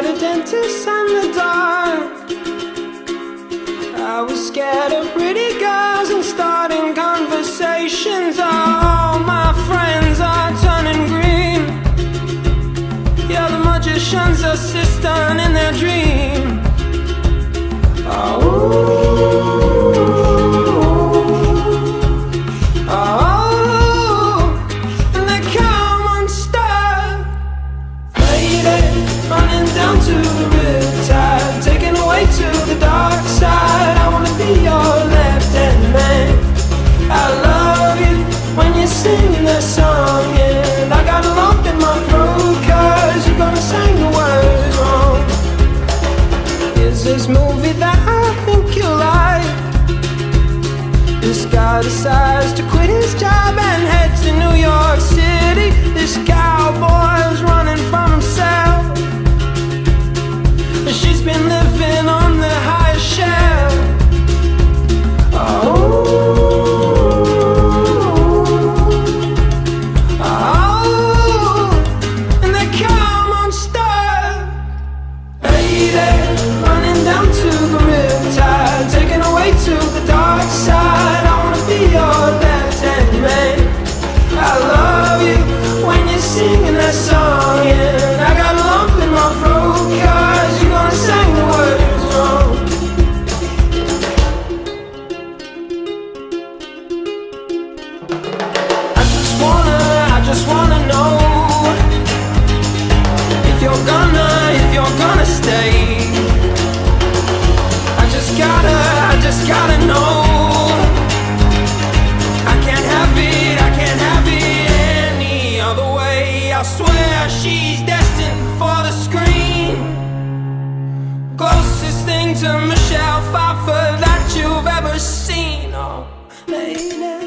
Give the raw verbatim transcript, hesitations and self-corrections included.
at a dentist in the dark. I was scared of pretty girls and starting conversations. All my friends are turning green. Yeah, the magician's assistant in their dream. Oh, down to the riptide, taken away to the dark side. I wanna be your left-hand man. I love you when you're singing that song, and I got a lump in my throat 'cause you're gonna sing the words wrong. Is this movie that I think you like? This guy decides to quit his job and head to New York City. This cowboy's running from himself. She's been living on the highest shelf. Oh, oh, and they come unstuck. Lady, running down to the riptide, taken away to the dark side. I wanna be your left-hand man. I love you when you're singing that song, and I got a lump in my throat 'cause you're gonna sing the words wrong. I just wanna, I just wanna know if you're gonna, if you're gonna stay. I just gotta, I just gotta know. I can't have it, I can't have it any other way. I swear she's destined for the screen. Closest thing to Michelle Pfeiffer that you've ever seen. Oh, lady.